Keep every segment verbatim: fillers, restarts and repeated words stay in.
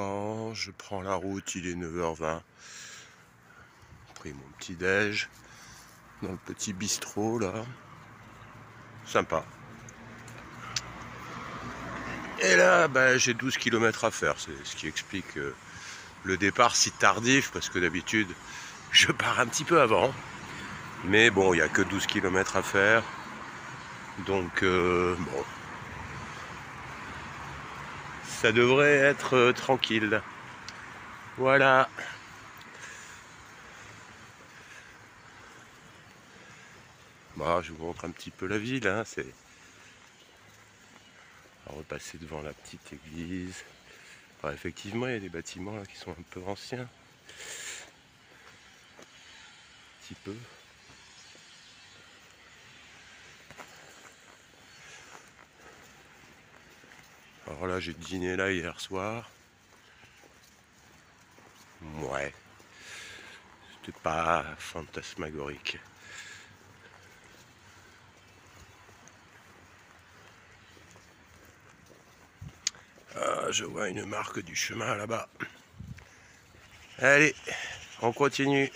doucement, je prends la route, il est neuf heures vingt. Pris mon petit déj dans le petit bistrot là. Sympa. Et là, bah, j'ai douze kilomètres à faire, c'est ce qui explique euh, le départ si tardif, parce que d'habitude, je pars un petit peu avant. Mais bon, il n'y a que douze kilomètres à faire. Donc, euh, bon. Ça devrait être euh, tranquille. Voilà. Bon, je vous montre un petit peu la ville. Hein. C'est... On va repasser devant la petite église. Alors, effectivement, il y a des bâtiments là, qui sont un peu anciens. Un petit peu. Alors là, j'ai dîné là hier soir. Ouais. C'était pas fantasmagorique. Ah, je vois une marque du chemin là-bas. Allez, on continue.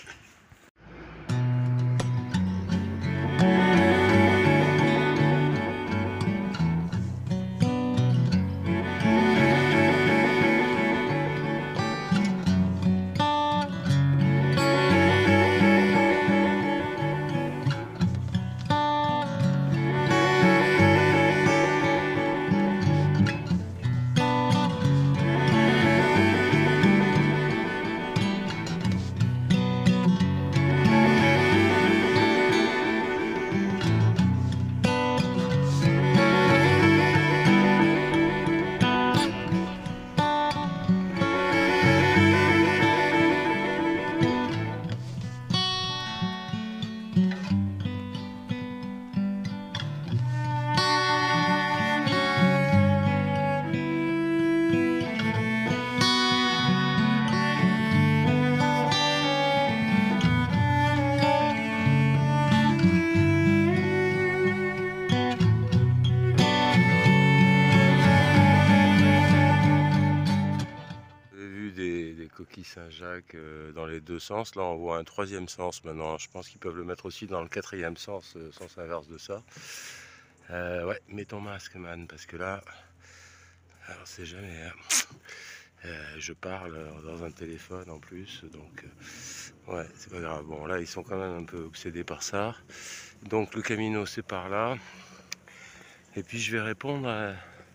Coquille Saint-Jacques euh, dans les deux sens. Là, on voit un troisième sens maintenant. Je pense qu'ils peuvent le mettre aussi dans le quatrième sens, euh, sens inverse de ça. Euh, ouais, mets ton masque, man, parce que là, alors c'est jamais. Hein. Euh, je parle dans un téléphone en plus, donc euh, ouais, c'est pas grave. Bon, là, ils sont quand même un peu obsédés par ça. Donc, le Camino, c'est par là. Et puis, je vais répondre à,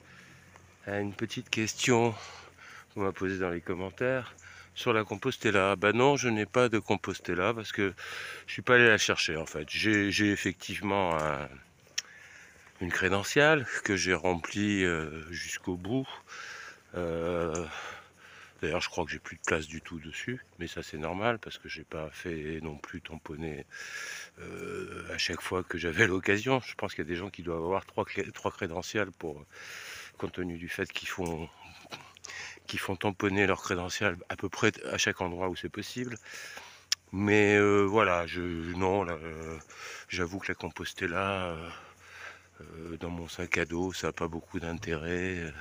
à une petite question qu'on m'a posée dans les commentaires. Sur la Compostela, bah non, je n'ai pas de Compostela parce que je suis pas allé la chercher en fait. J'ai effectivement un, une crédentiale que j'ai remplie euh, jusqu'au bout. Euh, D'ailleurs, je crois que j'ai plus de place du tout dessus, mais ça c'est normal parce que j'ai pas fait non plus tamponner euh, à chaque fois que j'avais l'occasion. Je pense qu'il y a des gens qui doivent avoir trois, trois crédentiales pour, compte tenu du fait qu'ils font qui font tamponner leurs crédentials à peu près à chaque endroit où c'est possible. Mais euh, voilà, je non, euh, j'avoue que la Compostela, euh, euh, dans mon sac à dos, ça n'a pas beaucoup d'intérêt.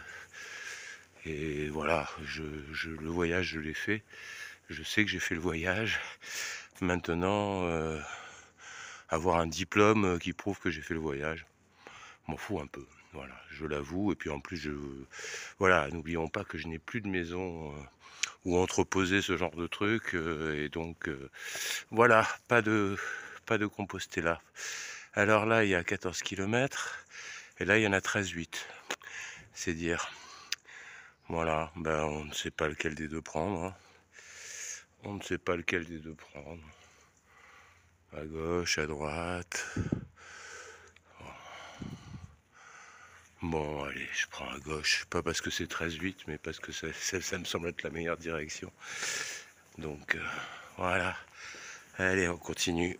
Et voilà, je, je, le voyage, je l'ai fait. Je sais que j'ai fait le voyage. Maintenant, euh, avoir un diplôme qui prouve que j'ai fait le voyage, m'en fous un peu. Voilà, je l'avoue. Et puis en plus, je voilà, n'oublions pas que je n'ai plus de maison euh, où entreposer ce genre de trucs. Euh, et donc, euh, voilà, pas de, pas de Compostela. Alors là, il y a quatorze kilomètres. Et là, il y en a treize virgule huit. C'est dire. Voilà, ben on ne sait pas lequel des deux prendre. Hein. On ne sait pas lequel des deux prendre. À gauche, à droite. Bon, allez, je prends à gauche. Pas parce que c'est treize virgule huit, mais parce que ça, ça, ça me semble être la meilleure direction. Donc, euh, voilà. Allez, on continue.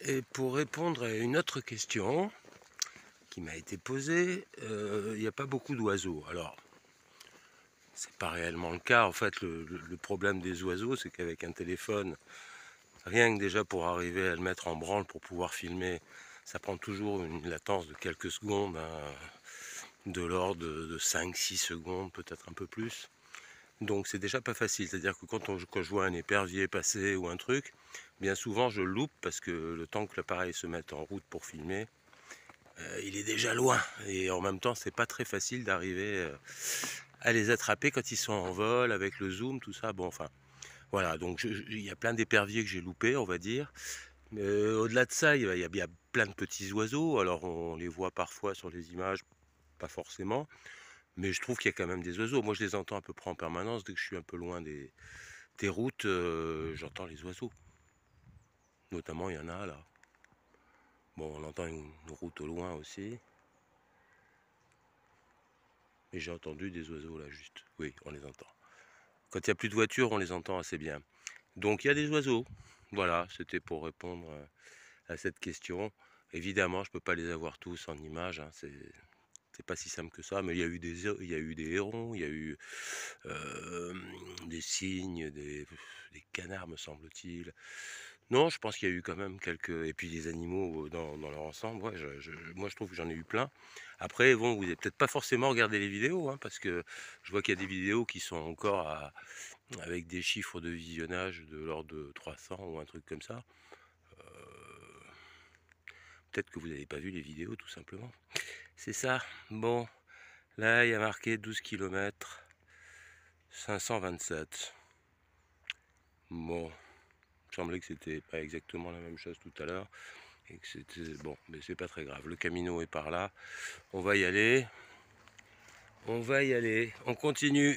Et pour répondre à une autre question qui m'a été posée, euh, il n'y a pas beaucoup d'oiseaux. Alors, c'est pas réellement le cas. En fait, le, le- le problème des oiseaux, c'est qu'avec un téléphone, rien que déjà pour arriver à le mettre en branle pour pouvoir filmer, ça prend toujours une latence de quelques secondes, hein, de l'ordre de, de cinq six secondes, peut-être un peu plus. Donc c'est déjà pas facile. C'est-à-dire que quand, on, quand je vois un épervier passer ou un truc, bien souvent je le loupe parce que le temps que l'appareil se mette en route pour filmer, euh, il est déjà loin. Et en même temps, c'est pas très facile d'arriver euh, à les attraper quand ils sont en vol, avec le zoom, tout ça. Bon, enfin, voilà. Donc je- je- il y a plein d'éperviers que j'ai loupés, on va dire. Mais euh, au-delà de ça, il y, a, il y a- il y a plein de petits oiseaux. Alors on les voit parfois sur les images, pas forcément. Mais je trouve qu'il y a quand même des oiseaux. Moi, je les entends à peu près en permanence. Dès que je suis un peu loin des, des routes, euh, j'entends les oiseaux. Notamment, il y en a là. Bon, on entend une, une route au loin aussi. Mais j'ai entendu des oiseaux là, juste. Oui, on les entend. Quand il n'y a plus de voitures, on les entend assez bien. Donc, il y a des oiseaux. Voilà, c'était pour répondre euh, à cette question. Évidemment, je ne peux pas les avoir tous en image. Hein, c'est c'est pas si simple que ça, mais il y a eu des, il y a eu des hérons, il y a eu euh, des cygnes, des, des canards, me semble-t-il. Non, je pense qu'il y a eu quand même quelques... Et puis les animaux dans, dans leur ensemble, ouais, je, je- moi je trouve que j'en ai eu plein. Après, bon, vous n'avez peut-être pas forcément regardé les vidéos, hein, parce que je vois qu'il y a des vidéos qui sont encore à- avec des chiffres de visionnage de l'ordre de trois cents ou un truc comme ça. Euh, Peut-être que vous n'avez pas vu les vidéos, tout simplement. C'est ça. Bon, là, il y a marqué douze kilomètres, cinq cent vingt-sept. Bon, il me semblait que c'était pas exactement la même chose tout à l'heure. Et que c'était bon, mais c'est pas très grave. Le Camino est par là. On va y aller. On va y aller. On continue.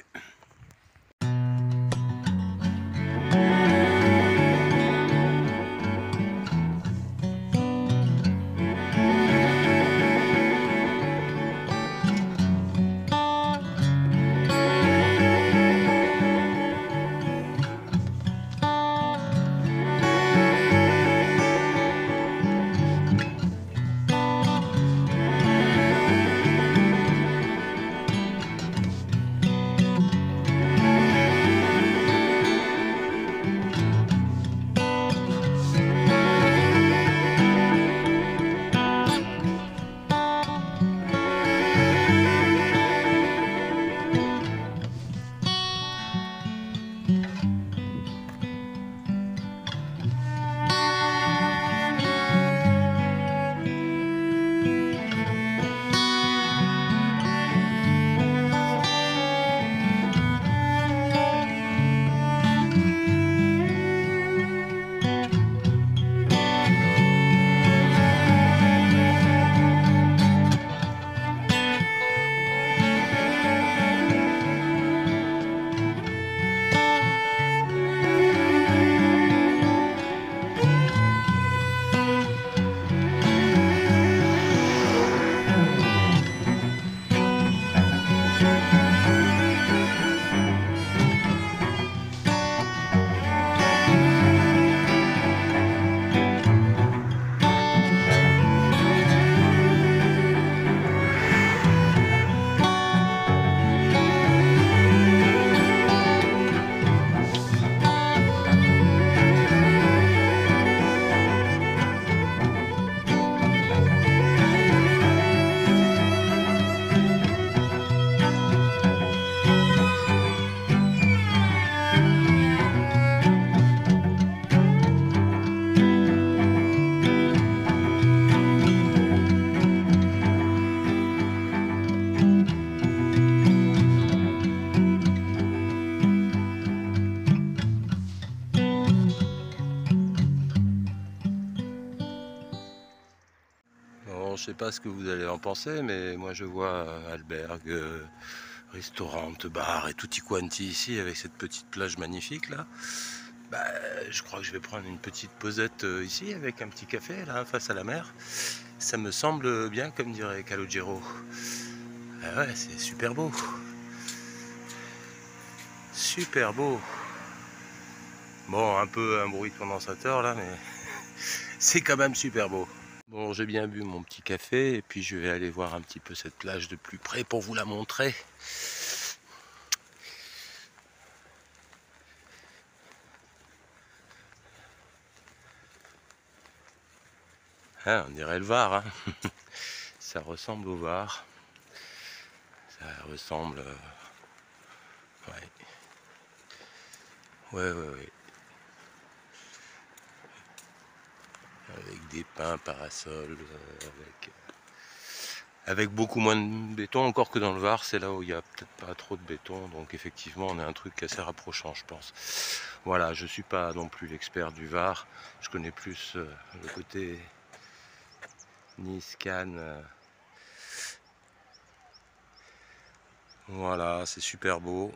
Bon, je sais pas ce que vous allez en penser, mais moi je vois euh, albergue, euh, restaurant, bar et tutti quanti ici avec cette petite plage magnifique là. Bah, je crois que je vais prendre une petite posette euh, ici avec un petit café là face à la mer. Ça me semble bien, comme dirait Calogero. Ah ouais, c'est super beau. Super beau. Bon, un peu un bruit de condensateur là, mais C'est quand même super beau. Bon, j'ai bien bu mon petit café et puis je vais aller voir un petit peu cette plage de plus près pour vous la montrer. Hein, on dirait le Var, hein. Ça ressemble au Var. Ça ressemble... euh, Ouais. Ouais, ouais, ouais. Avec des pins, parasols, euh, avec... avec beaucoup moins de béton, encore que dans le Var, c'est là où il n'y a peut-être pas trop de béton, donc effectivement on a un truc assez rapprochant, je pense. Voilà, je suis pas non plus l'expert du Var, je connais plus euh, le côté Nice, Cannes. euh. Voilà, c'est super beau.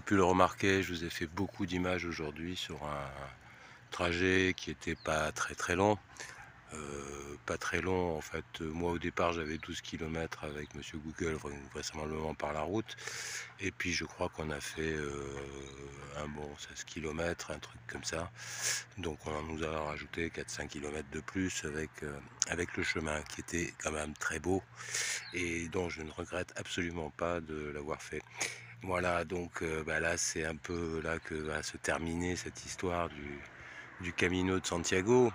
pu le remarquer, je vous ai fait beaucoup d'images aujourd'hui sur un trajet qui était pas très très long. Euh, pas très long en fait. Moi au départ j'avais douze kilomètres avec Monsieur Google, vraisemblablement par la route, et puis je crois qu'on a fait euh, un bon seize kilomètres, un truc comme ça, donc on nous a rajouté quatre cinq kilomètres de plus avec, euh, avec le chemin qui était quand même très beau et dont je ne regrette absolument pas de l'avoir fait. Voilà, donc euh, bah là c'est un peu là que va se terminer cette histoire du, du Camino de Santiago.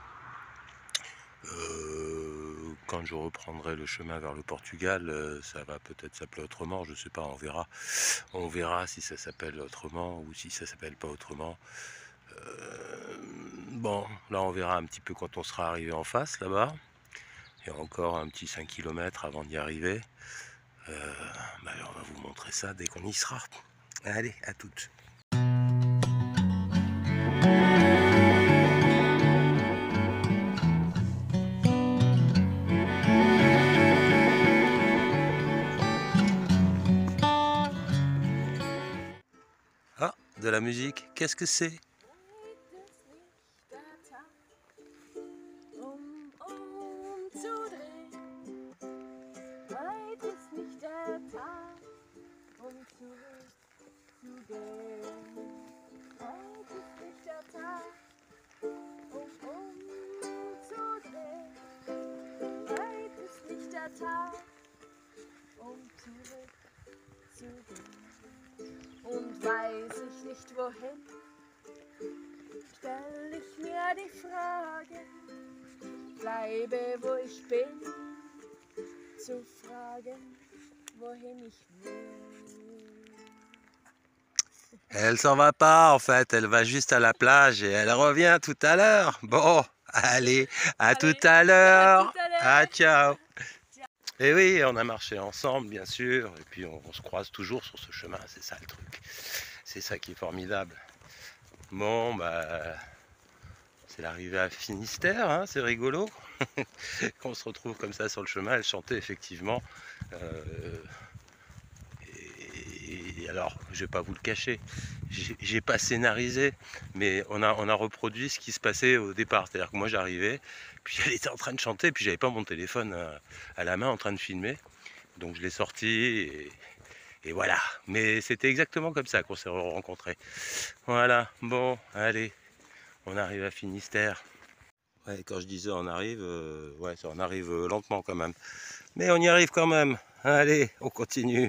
Euh, quand je reprendrai le chemin vers le Portugal, euh, ça va peut-être s'appeler autrement, je sais pas, on verra. On verra si ça s'appelle autrement ou si ça s'appelle pas autrement. Euh, bon, là on verra un petit peu quand on sera arrivé en face là-bas. Il y a encore un petit cinq kilomètres avant d'y arriver. Euh, bah, on va vous montrer ça dès qu'on y sera. Allez, à toutes. Ah, de la musique, qu'est-ce que c'est? Und weiß ich nicht wohin, stell ich mir die Frage, bleibe wo ich bin, zu fragen, wohin ich will. Elle s'en va pas en fait, elle va juste à la plage et elle revient tout à l'heure. Bon, allez, à Allez, tout à l'heure. à Ah, ciao. Et oui, on a marché ensemble, bien sûr, et puis on, on se croise toujours sur ce chemin, c'est ça le truc. C'est ça qui est formidable. Bon, bah, c'est l'arrivée à Finistère, hein, c'est rigolo. Qu'on se retrouve comme ça sur le chemin, elle chantait effectivement. Euh, et, et alors, je vais pas vous le cacher, j'ai pas scénarisé, mais on a, on a reproduit ce qui se passait au départ. C'est-à-dire que moi j'arrivais, puis elle était en train de chanter, puis j'avais pas mon téléphone à, à la main en train de filmer. Donc je l'ai sorti et, et voilà. Mais c'était exactement comme ça qu'on s'est rencontrés. Voilà, bon, allez, on arrive à Finistère. Ouais, quand je disais on arrive, euh, ouais, on arrive lentement quand même. Mais on y arrive quand même. Allez, on continue.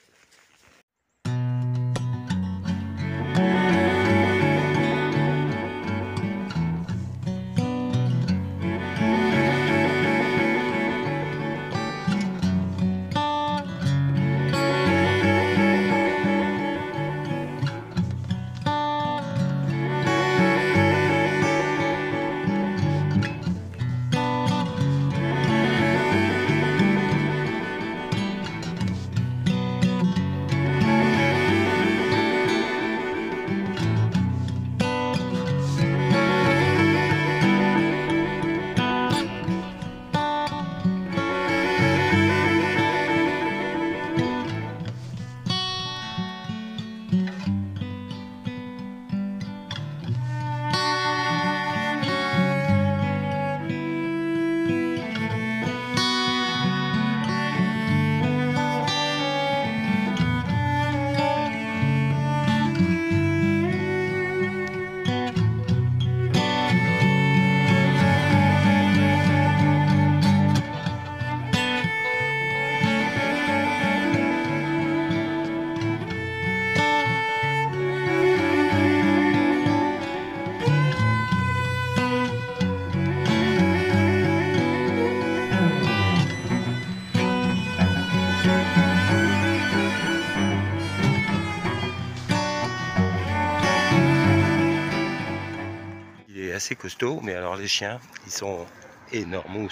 Assez costaud, mais alors les chiens, ils sont énormous.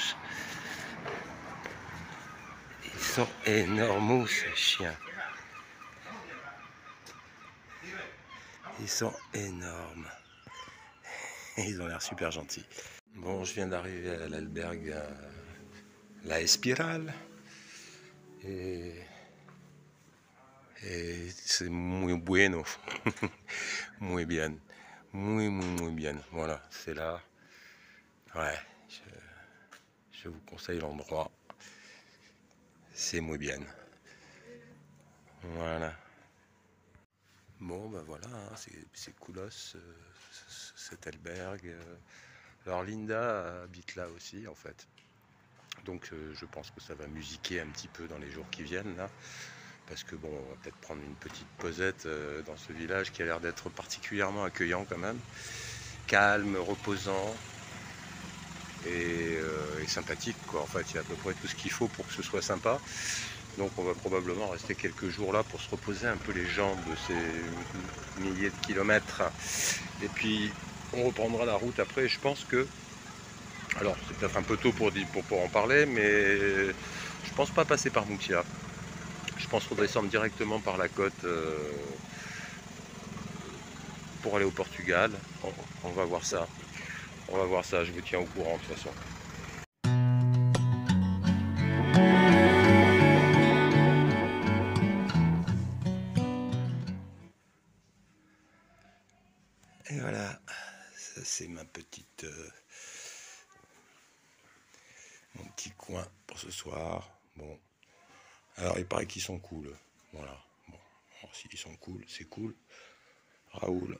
Ils sont énormous, ces chiens. Ils sont énormes. Et ils ont l'air super gentils. Bon, je viens d'arriver à l'albergue La Espiral. Et, Et c'est muy bueno. Muy bien. Muy, muy, muy bien. Voilà, c'est là. Ouais, je, je vous conseille l'endroit. C'est muy bien. Voilà. Bon, ben voilà, hein, c'est coolos, euh, cet albergue. Euh. Alors Linda habite là aussi, en fait. Donc euh, je pense que ça va musiquer un petit peu dans les jours qui viennent, là. Parce que bon, on va peut-être prendre une petite posette euh, dans ce village qui a l'air d'être particulièrement accueillant quand même. Calme, reposant et, euh, et sympathique, quoi. En fait, il y a à peu près tout ce qu'il faut pour que ce soit sympa. Donc on va probablement rester quelques jours là pour se reposer un peu les jambes de ces milliers de kilomètres. Et puis on reprendra la route après. Je pense que, alors c'est peut-être un peu tôt pour, pour, pour en parler, mais je pense pas passer par Moutia. Je pense qu'on descendre directement par la côte euh, pour aller au Portugal. On, on va voir ça. On va voir ça, je vous tiens au courant de toute façon. Et voilà, ça c'est ma petite, euh, mon petit coin pour ce soir. Bon, alors il paraît qu'ils sont cool, voilà. Bon, alors s'ils sont cool, c'est cool. Raoul.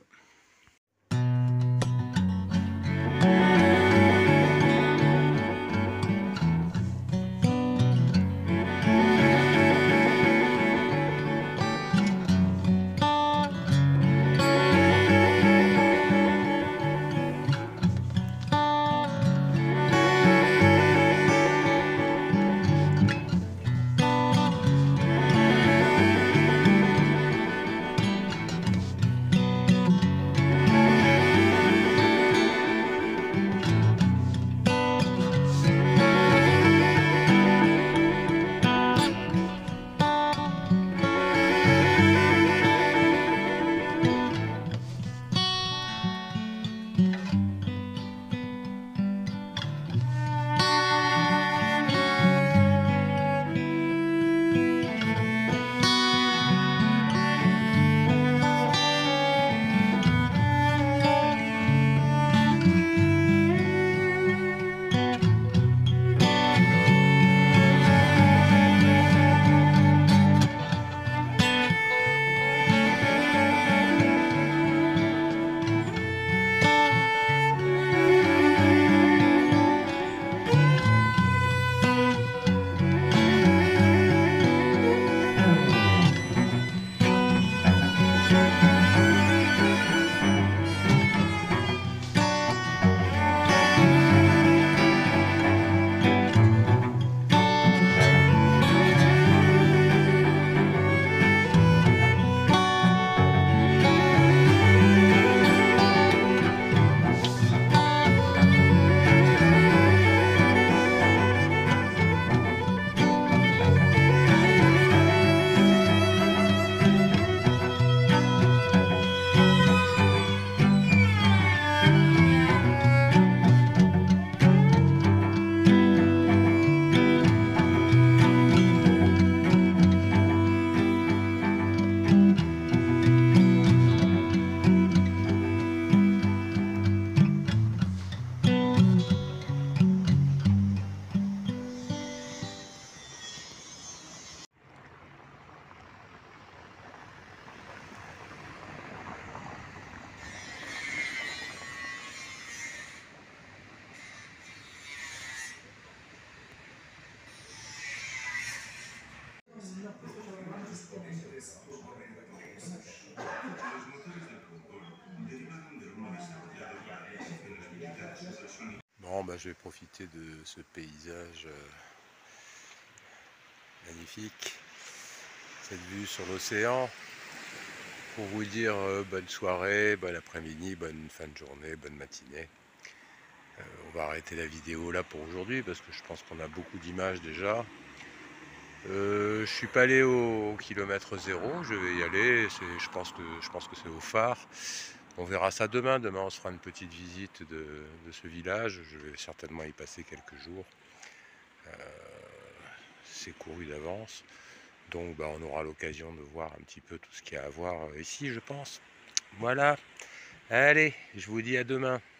Bon, bah, je vais profiter de ce paysage euh, magnifique, cette vue sur l'océan, pour vous dire euh, bonne soirée, bon après-midi, bonne fin de journée, bonne matinée. Euh, on va arrêter la vidéo là pour aujourd'hui parce que je pense qu'on a beaucoup d'images déjà. Euh, je suis pas allé au, au kilomètre zéro, je vais y aller, je pense que, je pense que c'est au phare. On verra ça demain, demain on se fera une petite visite de, de ce village, je vais certainement y passer quelques jours. Euh, c'est couru d'avance. Donc bah, on aura l'occasion de voir un petit peu tout ce qu'il y a à voir euh, ici, je pense. Voilà, allez, je vous dis à demain.